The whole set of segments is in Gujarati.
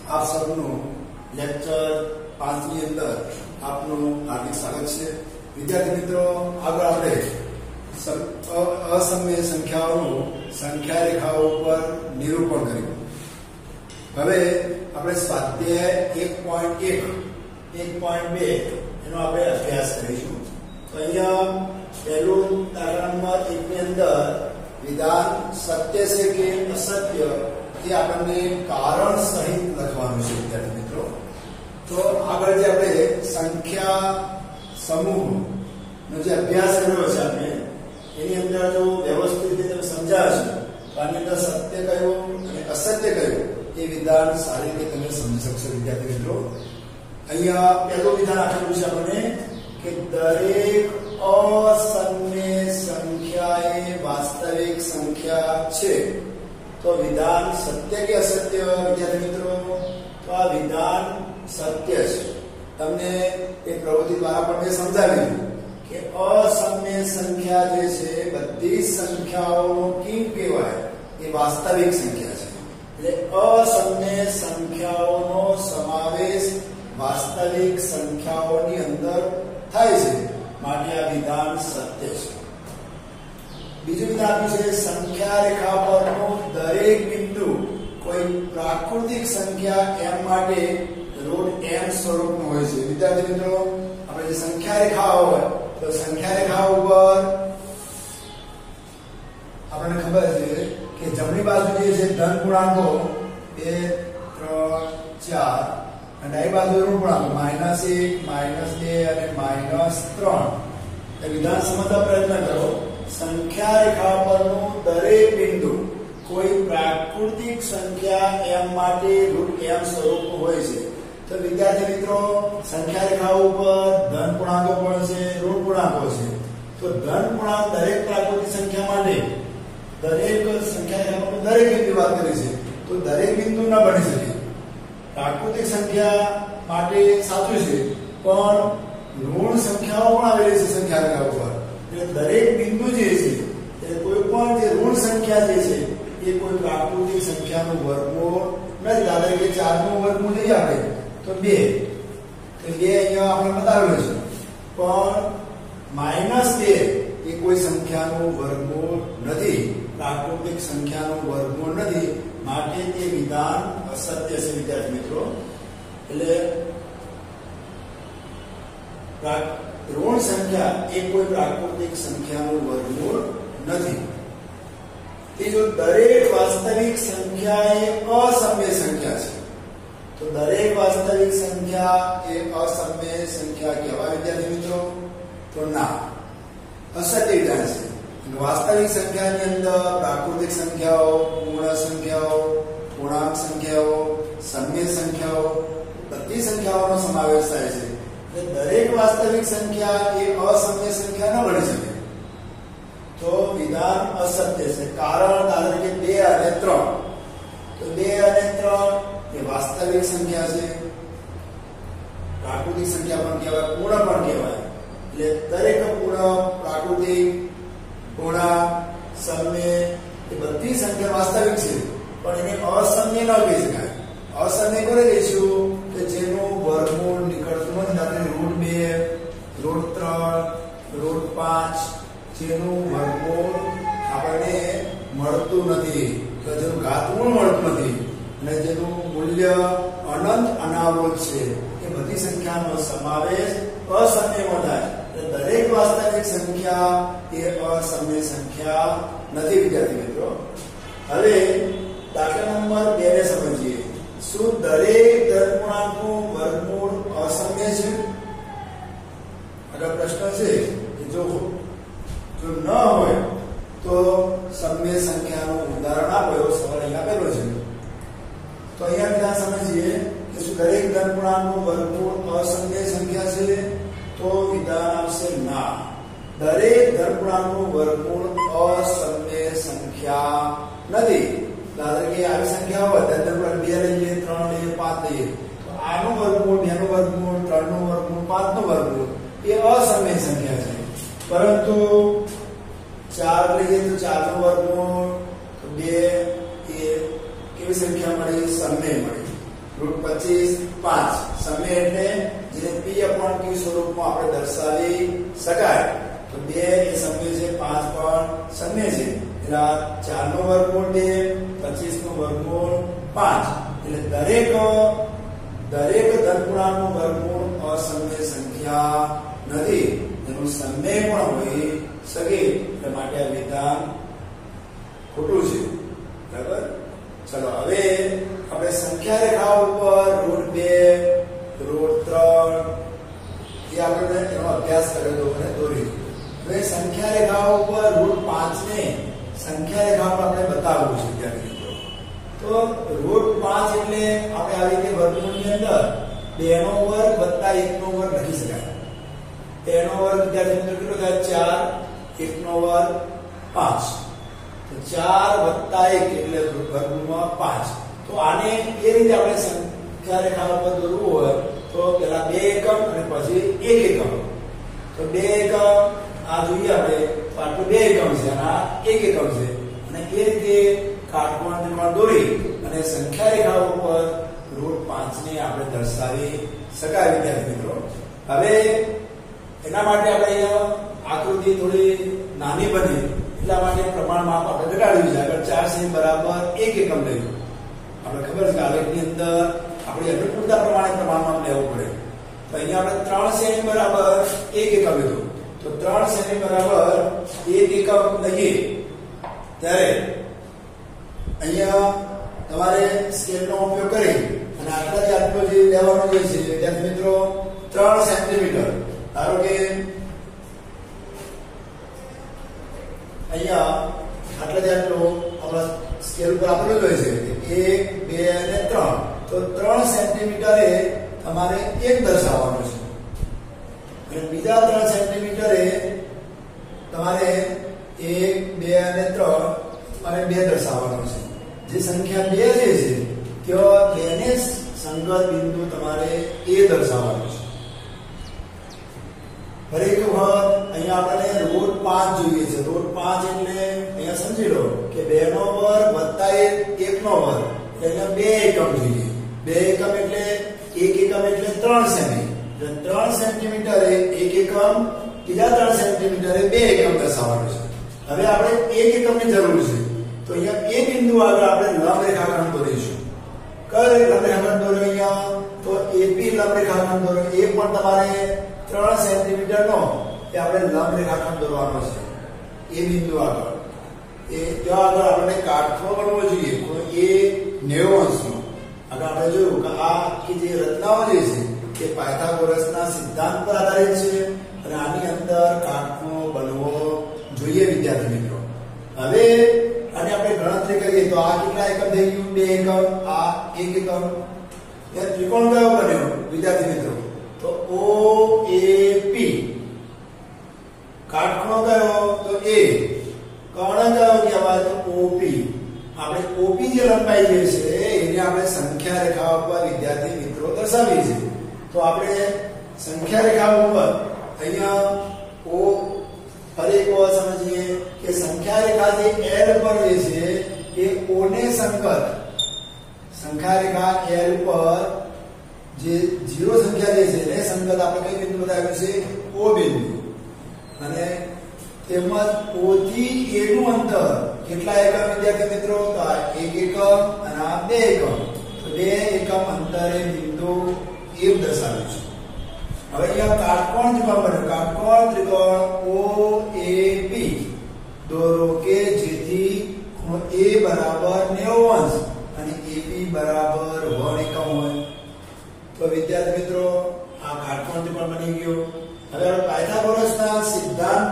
आप सबनु लेक्चर 5 ની અંદર આપનું હાર્દિક સ્વાગત છે। વિદ્યાર્થી મિત્રો, આગળ આપણે અસમય સંખ્યાઓનું સંખ્યા રેખાઓ ઉપર નિરૂપણ કર્યું। હવે આપણે સ્વાધ્યાય 1.1 એનો આપણે અભ્યાસ કરીશું। તો અહીંયા પહેલું દાખલા નંબર 1 ની અંદર વિધાન સત્ય છે કે અસત્ય એ આપણને કારણ સહિત લખવાનું છે વિદ્યાર્થી મિત્રો। તો આગળ જે આપણે સંખ્યા સમૂહનો જે અભ્યાસ કર્યો છે આપણે એની અંદર જો વ્યવસ્થિત રીતે તમે સમજાવશો તો આની અંદર સત્ય કયું અને અસત્ય કયું એ વિધાન સારી રીતે તમે સમજી શકશો વિદ્યાર્થી મિત્રો। અહીંયા પહેલું વિધાન આપેલું છે આપણને કે દરેક અસમય સંખ્યા એ વાસ્તવિક સંખ્યા છે। તો વિધાન સત્ય કે અસત્ય વિદ્યાર્થી મિત્રો? તો આ વિધાન સત્ય છે। તમને એક પ્રવૃત્તિ દ્વારા પણ મેં સમજાવ્યું કે અસમય સંખ્યા જે છે બધી સંખ્યાઓનો કી કહેવાય એ વાસ્તવિક સંખ્યા છે। એટલે અસમય સંખ્યાઓનો સમાવેશ વાસ્તવિક સંખ્યાઓની અંદર થાય છે, માટે આ વિધાન સત્ય છે। બીજું વિધાન આપ્યું છે સંખ્યા રેખા પરનો દરેક બિંદુ કોઈ પ્રાકૃતિક સંખ્યા m માટે રૂટ m સ્વરૂપનો હોય છે। વિદ્યાર્થી મિત્રો, આપણે જે સંખ્યા રેખા હોય તો સંખ્યા રેખા ઉપર આપણને ખબર છે કે જમણી બાજુ જે છે ધન પૂર્ણાંકો 2 3 4 અને ડાબી બાજુ ઋણ પૂર્ણાંકો -1 -2 અને -3। એ વિધાન સમજવા પ્રયત્ન કરો। સંખ્યા રેખા પરનું દરેક બિંદુ કોઈ પ્રાકૃતિક સંખ્યા m માટે રૂટ m સ્વરૂપનું હોય છે। તો વિદ્યાર્થી મિત્રો, સંખ્યા રેખા ઉપર ધન પૂર્ણાંકો પણ છે, ઋણ પૂર્ણાંકો છે। તો ધન પૂર્ણાંક દરેક પ્રાકૃતિક સંખ્યા માટે દરેક સંખ્યા રેખા પર દરેક બિંદુ વાત કરી છે, તો દરેક બિંદુ ન બની શકે। પ્રાકૃતિક સંખ્યા માટે સાચું છે, પણ ઋણ સંખ્યાઓ પણ આવેલી છે સંખ્યા રેખા ઉપર। એટલે દરેક બિંદુ જે છે એ કોઈ પણ જે ઋણ સંખ્યા જે છે એ કોઈ પ્રાકૃતિક સંખ્યાનું વર્ગમૂળ નથી। દાખલા કે 4 નું વર્ગમૂળ લઈએ આપણે તો 2, તો 2 અહીંયા આપણે બતાવેલું છે, પણ -2 એ કોઈ સંખ્યાનું વર્ગમૂળ નથી, પ્રાકૃતિક સંખ્યાનું વર્ગમૂળ નથી, માટે તે વિધાન અસત્ય છે વિદ્યાર્થી મિત્રો। એટલે ઋણ સંખ્યા એ કોઈ પ્રાકૃતિક સંખ્યાનું વર્ગમૂળ નથી। ત્રીજું, દરેક વાસ્તવિક સંખ્યા એ અસમય સંખ્યા છે। તો દરેક વાસ્તવિક સંખ્યા એ અસમય સંખ્યા કહેવાય વિદ્યાર્થી મિત્રો? તો ના, અસત્ય વિધાન છે। વાસ્તવિક સંખ્યાની અંદર પ્રાકૃતિક સંખ્યાઓ, પૂર્ણ સંખ્યાઓ, પૂર્ણાંક સંખ્યાઓ, સમય સંખ્યાઓ બધી સંખ્યાઓનો સમાવેશ થાય છે। દરેક વાસ્તવિક સંખ્યા એ અસમય સંખ્યા ન બની શકે। તો વિધાન અસત્ય છે। કારણ દાખલા કે 2 અને 3, તો 2 અને 3 એ વાસ્તવિક સંખ્યા છે, પ્રાકૃતિક સંખ્યા પણ કહેવાય, પૂર્ણ પણ કહેવાય। એટલે દરેક પૂર્ણ, પ્રાકૃતિક, પૂર્ણાંક, સમય એ બધી સંખ્યા વાસ્તવિક છે, પણ એને અસમય ન કહી શકાય। અસમય કોને કહીશું? કે જેનું વર્ગમૂળ નીકળતું નથી, દાખલા √2 √3 √5 જેનું વર્ગમૂળ આપણને મળતું નથી, તો જેનું ઘાતમૂળ મળતું નથી અને જેનું મૂલ્ય અનંત અનાવૃત છે, એ બધી સંખ્યાનો સમાવેશ અસમયમાં થાય। દરેક વાસ્તવિક સંખ્યા એ અસમય સંખ્યા નથી વિદ્યાર્થી મિત્રો। હવે દાખલા નંબર 2 ને સમજીએ। શું દરેક ધન પૂર્ણાંકનું વર્ગમૂળ અસમય છે? આગળ પ્રશ્ન છે કે જો ન હોય તો સમય સંખ્યાનું ઉદાહરણ આપો, એવો સવાલ અહીંયા આપેલો છે। તો અહીંયા વિધાન સમજીએ કે શું દરેક ધન પૂર્ણાંકનું વર્ગમૂળ અસમય સંખ્યા છે? તો વિધાન આવશે ના, દરેક ધન પૂર્ણાંકનું વર્ગમૂળ અસમય સંખ્યા નથી। દાખલા કે આવી સંખ્યા હોય, ધન પૂર્ણાંક 2 લઈએ, 3 લઈએ, 5 લઈએ, તો આનું વર્ગમૂળ, 2 નું વર્ગમૂળ, 3 નું વર્ગમૂળ, 5 નું વર્ગમૂળ એ અસમય સંખ્યા છે। પરંતુ 4 લઈએ તો 4 નું વર્ગમૂળ, તો 2 એ કેવી સંખ્યા મળી? સમય મળી। √25 5 સમય એટલે જેને p/q સ્વરૂપમાં આપણે દર્શાવી શકાય તો 2 એ સમય છે 5 પણ સમય છે એટલે 4 નો વર્ગમૂળ 2 25 નો વર્ગમૂળ 5 એટલે દરેક ધનપૂર્ણાંકનું વર્ગમૂળ અસમય સંખ્યા નથી એનું સમય પણ હોઈ શકે એટલે માટે આ વિધાન ખોટું છે બરાબર ચલો હવે આપણે સંખ્યા રેખા ઉપર √2 √3 જે આપણે એનો અભ્યાસ કરેલો અને દોરી હવે સંખ્યા રેખા ઉપર √5 ને સંખ્યા રેખા પર આપણે બતાવવું છે ત્યાં મિત્રો તો √5 એટલે આપણે આવી રીતે વર્ગમૂળની અંદર 2 નો વર્ગ વત્તા 1 નો વર્ગ લખી શકાય 2 નો વર્ગ વિદ્યાર્થી મિત્રો કેટલો થાય 4 1 નો વર્ગ 5 તો 4 વત્તા 1 એટલે વર્ગમૂળમાં 5 તો આને એ રીતે આપણે સંખ્યા રેખા ઉપર દોરવું હોય તો પહેલા 2 એકમ અને પછી 1 એકમ તો 2 એકમ આ જોઈએ આપણે તો આટલું 2 એકમ છે અને આ 1 એકમ છે અને એ રીતે કાટકોણ ત્રિકોણ દોરી અને સંખ્યા રેખા ઉપર √5 ને આપણે દર્શાવી શકાય વિદ્યાર્થી મિત્રો હવે એના માટે આપણે અહીંયા આકૃતિ થોડી નાની બની એટલા માટે પ્રમાણ માપ આપણે ઘટાડ્યું છે આગળ 4 સેમી બરાબર 1 એકમ લઈશું આપણે ખબર છે કે આલેખની અંદર આપણે અનુકૂળતા પ્રમાણે પ્રમાણ માપ લેવું પડે તો અહીંયા આપણે 3 સેમી બરાબર 1 એકમ લીધું તો 3 સેમી બરાબર 1 એકમ લઈએ ત્યારે અહીંયા તમારે સ્કેલનો ઉપયોગ કરી અને આટલો જે લેવાનો જે છે વિદ્યાર્થી મિત્રો 3 સેન્ટીમીટર ધારો કે અહીંયા આટલો આપણા સ્કેલ ઉપર આપેલું હોય છે 1 2 અને 3 તો 3 સેન્ટીમીટરે તમારે 1 દર્શાવવાનું છે અને બીજા 3 સેન્ટીમીટરે તમારે 1 2 અને 3 અને 2 દર્શાવવાનું છે જે સંખ્યા 2 જે છે ત્યાં 2 ને સંગત બિંદુ તમારે A દર્શાવવાનું છે ફરી એક વખત અહીંયા આપણે √5 જોઈએ છે √5 એટલે અહીંયા સમજી લો કે 2 નો વર્ગ વત્તા 1 નો વર્ગ એટલે 2 એકમ જોઈએ 2 એકમ એટલે 1 એકમ એટલે 3 સેમી એટલે 3 સેન્ટીમીટરે 1 એકમ બીજા 3 સેન્ટીમીટરે 2 એકમ દર્શાવવાનું છે હવે આપણે 1 એકમની જરૂર છે તો અહીંયા એ બિંદુ આગળ આપણે લંબ રેખાખંડ દોરીશું કઈ લંબ રેખાખંડ દોરો અહીંયા તો AP લંબ રેખાખંડ દોરો એ પણ તમારે 3 સેન્ટીમીટર નો એ આપણે લંબ રેખાખંડ દોરવાનો છે એ બિંદુ આગળ એ ત્યાં આગળ આપણે કાટખૂણો બનવો જોઈએ તો એ 90 અંશનો આગળ આપણે જોયું કે આ કે જે રચનાઓ જે છે એ પાયથાગોરસના સિદ્ધાંત પર આધારિત છે અને આની અંદર કાટખૂણો બનવો જોઈએ વિદ્યાર્થી મિત્રો હવે અને આપણે ગણતરી કરીએ તો આ કેટલા એકમ થઈ ગયું 2 એકમ આ 1 એકમ એ ત્રિકોણ કયો બન્યો વિદ્યાર્થી મિત્રો તો OAP કાટખૂણો કયો તો A કર્ણ કયો કહેવાય તો OP આપણે OP જે લંબાઈ જે છે એને આપણે સંખ્યા રેખા ઉપર વિદ્યાર્થી મિત્રો દર્શાવી છે તો આપણે સંખ્યા રેખા ઉપર અહીંયા O ફરી એક વાર સમજીએ કે સંખ્યા રેખા જે L પર જે છે એ O ને સંગત સંખ્યા રેખા L પર જે 0 સંખ્યા જે છે એને સંગત આપણે કઈ બિંદુ બતાવ્યું છે O બિંદુ અને તેમજ O થી A નું અંતર કેટલા એકમ વિદ્યાર્થી મિત્રો તો 1 એકમ અને આ 2 એકમ તો 2 એકમ અંતરે બિંદુ A દર્શાવ્યું છે હવે અહીંયા કાટકોણ ત્રિકોણ બન્યો કાટકોણ ત્રિકોણ OAP દોરો કે જેથી ખૂણો A બરાબર 90 અંશ અને AB બરાબર 1 એકમ હોય તો વિદ્યાર્થી મિત્રો આ કાટકોણ ત્રિકોણ બની ગયો હવે પાયથાગોરસના સિદ્ધાંત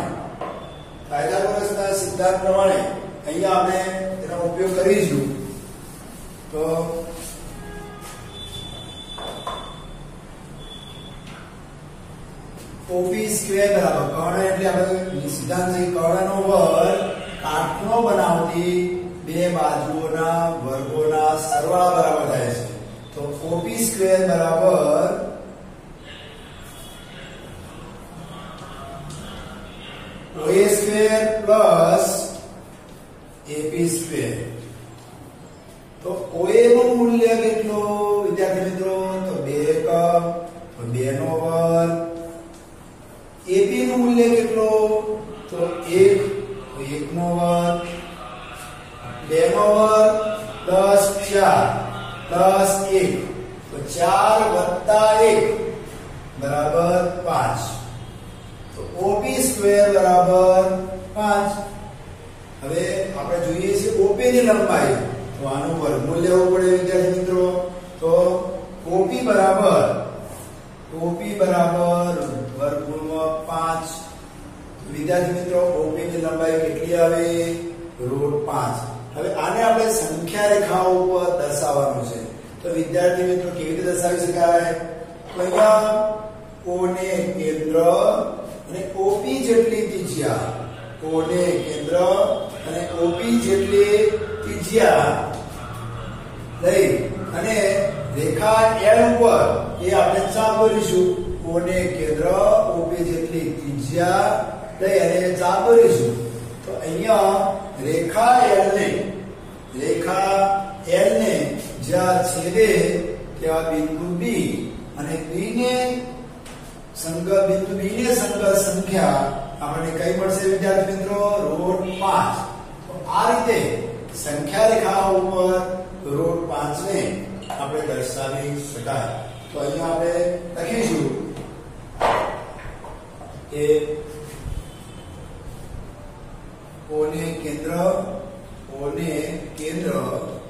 પ્રમાણે અહીંયા આપણે તેનો ઉપયોગ કરીશું તો OP સ્ક્વેર બરાબર કર્ણ એટલે આપણે સિદ્ધાંત છે કર્ણનો વર્ગ કાટખૂણો બનાવતી બે બાજુઓના વર્ગોના સરવાળા બરાબર થાય છે તો OP સ્ક્વેર બરાબર OA square plus AP square તો OA નું મૂલ્ય કેટલું प्लस 1 तो 4 વત્તા 1 बराबर 5 तो OP સ્ક્વેર બરાબર 5 હવે આપણે જોઈએ છે OP ની લંબાઈ તો આનું વર્ગમૂળ લેવું પડે વિદ્યાર્થી મિત્રો તો OP બરાબર વર્ગમૂળમાં 5 વિદ્યાર્થી મિત્રો OP ની લંબાઈ કેટલી આવે √5 હવે આને આપણે સંખ્યા રેખાઓ ઉપર દર્શાવવાનું છે તો વિદ્યાર્થી મિત્રો કેવી રીતે દર્શાવી શકાય તો અહીંયા O ને કેન્દ્ર અને OP જેટલી ત્રિજ્યા O ને કેન્દ્ર અને OP જેટલી ત્રિજ્યા લઈ અને રેખા L ઉપર એ આપણે ચાપ દોરીશું O ને કેન્દ્ર OP જેટલી ત્રિજ્યા લઈ અને ચાપ દોરીશું તો અહીંયા રેખા L ને જ્યાં છેદે ત્યાં બિંદુ B અને B ને સંગત સંખ્યા આપણને કઈ મળશે વિદ્યાર્થી મિત્રો √5 તો આ રીતે સંખ્યા રેખા ઉપર √5 ને આપણે દર્શાવી શકાય તો અહીંયા આપણે લખીશું કે O ને કેન્દ્ર